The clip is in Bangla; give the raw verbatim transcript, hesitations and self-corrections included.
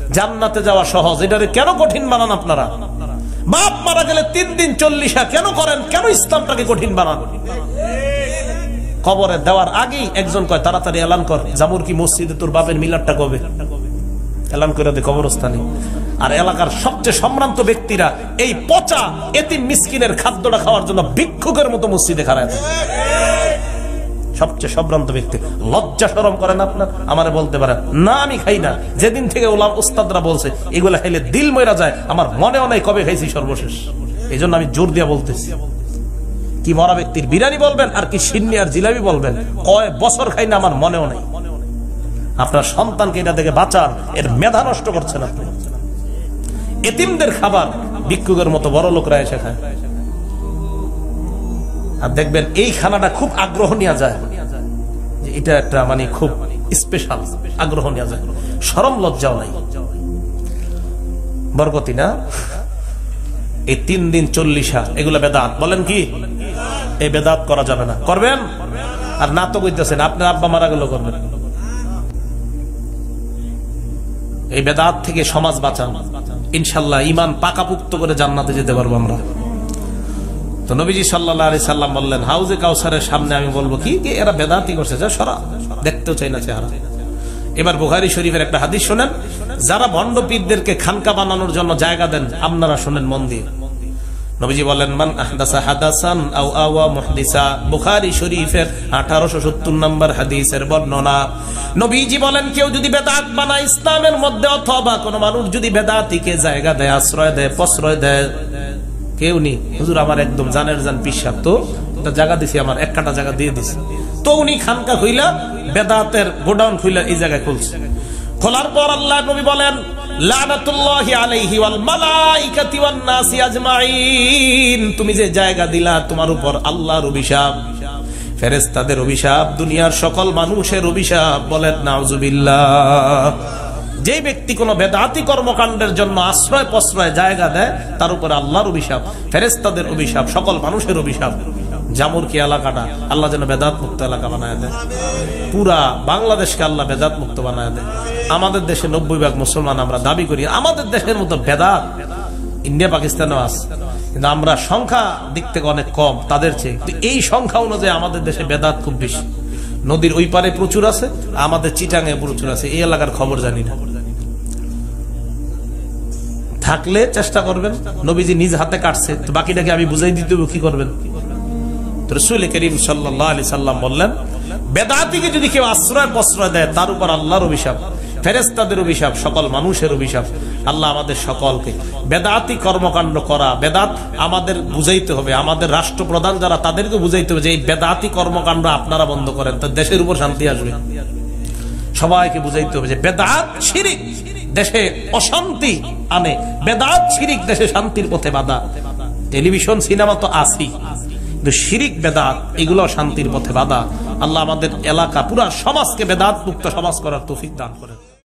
জান্নাতে যাওয়া সহজ, এটারে কেন কঠিন বানান আপনারা? বাপ মারা গেলে তিন দিন চল্লিশা কেন করেন? কেন ইসলামটাকে কঠিন বানান? কবরে দেওয়ার আগেই একজন কয় তাড়াতাড়ি এলান কর, জামুর কি মসজিদে তোর বাপের মিলাদটা কবে? এলান করে দে কবরস্থানে। আর এলাকার সবচেয়ে সম্ভ্রান্ত ব্যক্তিরা এই পচা এতিম মিসকিনের খাদ্যটা খাওয়ার জন্য ভিক্ষুকের মতো মসজিদে খাড়ায় থাকে। সবচেয়ে সম্ভ্রান্ত ব্যক্তি। লজ্জা শরম করেন আপনার? আমারে বলতে পারেন না আমি খাই না। যেদিন থেকে ওলাম উস্তাদরা বলছে এগুলা খাইলে দিল মইরা যায়, আমার মনেও নাই কবে খাইছি সর্বশেষ। এই জন্য আমি জোর দিয়া বলতেছি। কি মরা ব্যক্তির বিরিয়ানি বলবেন আর কি সিন্নি আর জিলাপি বলবেন, কয় বছর খাই না আমার মনেও নাই। আপনার সন্তানকে এটা থেকে বাঁচান, এর মেধা নষ্ট করছেন আপনি। এতিমদের খাবার ভিক্ষুকের মতো বড় লোকরা এসে খায়। আর দেখবেন এই খানাটা খুব আগ্রহ নেওয়া যায়, যে এটা একটা মানে খুব স্পেশাল, আগ্রহ নেওয়া যায়, শরম লজ্জাও নাই। বরকতি না এই তিন দিন চল্লিশা এগুলা বেদাত। বলেন কি এই বেদাত করা যাবে না? করবেন? আর না তো কইতেছেন আপনার আব্বা মারা গেল করবেন। এই বেদাত থেকে সমাজ বাঁচান, ইনশাল্লাহ ঈমান পাকাপুক্ত করে জান্নাতে যেতে পারবো আমরা। তো নবীজি সাল্লাল্লাহু আলাইহি সাল্লাম বললেন হাউজে কাউসারের সামনে আমি বলবো কি এরা বেদাতি করছে, যা সরা, দেখতেও চাই না চেহারা। এবার বুখারী শরীফের একটা হাদিস শোনেন, যারা ভণ্ড পীরদেরকে খানকা বানানোর জন্য জায়গা দেন আপনারা শোনেন মন দিয়ে। নবীজি বলেন মান আহদাসা হাদাসান আও আওয়া মুহদিসা, বুখারী শরীফের আঠারোশো সত্তর নম্বর হাদিসের বর্ণনা। নবীজি বলেন কেউ যদি বেদাত বানায় ইসলামের মধ্যে, অথবা কোন মানুষ যদি বেদাতিকে জায়গা দেয়, আশ্রয় দেয়, প্রশ্রয় দেয়, কেউ নি হুজুর আমার একদম জানের জান পিসাব, তো জায়গা দিছি, আমার এক কাটা জায়গা দিয়ে দিছি, তো উনি খানকা খুইলা বেদাতের গোডাউন খুইলা এই জায়গায় খুলছে। খোলার পর আল্লাহ নবী বলেন লানাতুল্লাহি আলাইহি ওয়াল মালাইকাতি ওয়ান নাসি আজমাইন, তুমি যে জায়গা দিলা তোমার উপর আল্লাহর অভিশাপ, ফেরেশতাদের অভিশাপ, দুনিয়ার সকল মানুষের অভিশাপ। বলেন নাউজুবিল্লাহ। যে ব্যক্তি কোন বেদাতি কর্মকাণ্ডের জন্য আশ্রয় প্রশ্রয় জায়গা দেয় তার উপর আল্লাহর অভিশাপ, ফেরেশতাদের অভিশাপ, সকল মানুষের অভিশাপ। জামুর কি এলাকাটা আল্লাহ যেন বেদাত মুক্ত এলাকা বানায় দেয়, পুরা বাংলাদেশকে আল্লাহ বেদাত মুক্ত বানায় দেয়। আমাদের দেশে নব্বই ভাগ মুসলমান, আমরা দাবি করি আমাদের দেশের মতো বেদাত ইন্ডিয়া পাকিস্তানেও আছে, কিন্তু আমরা সংখ্যা দিক থেকে অনেক কম তাদের চেয়ে। এই সংখ্যা অনুযায়ী আমাদের দেশে বেদাত খুব বেশি। নদীর ওই পারে প্রচুর আছে, আমাদের চিটাঙে প্রচুর আছে, এই এলাকার খবর জানি না। থাকলে চেষ্টা করবেন, নবীজি নিজ হাতে কাটছে, তো বাকিটাকে আমি বুঝাই দিতে কি করবেন? রাসূল করিম সাল্লাল্লাহু আলাইহি সাল্লাম বললেন বেদাতিকে যদি কেউ আশ্রয় প্রশ্রয় দেয় তার উপর আল্লাহর অভিশাপ, ফেরেশতাদের অভিশাপ, সকল মানুষের অভিশাপ। আল্লাহ আমাদের সকলকে বেদাতি কর্মকাণ্ড করা, বেদাত আমাদের বুঝাইতে হবে, আমাদের রাষ্ট্রপ্রধান যারা তাদেরকে বুঝাইতে হবে যে এই বেদাতি কর্মকাণ্ড আপনারা বন্ধ করেন, তো দেশের উপর শান্তি আসবে। সবাইকে বুঝাইতে হবে যে বেদাত শিরিক দেশে অশান্তি আনে, বেদাত শিরিক দেশে শান্তির পথে বাধা। টেলিভিশন সিনেমা তো আসি, কিন্তু শিরিক বেদাত এগুলো শান্তির পথে বাধা। আল্লাহ আমাদের এলাকা পুরা সমাজকে বেদাত মুক্ত সমাজ করার তৌফিক দান করেন।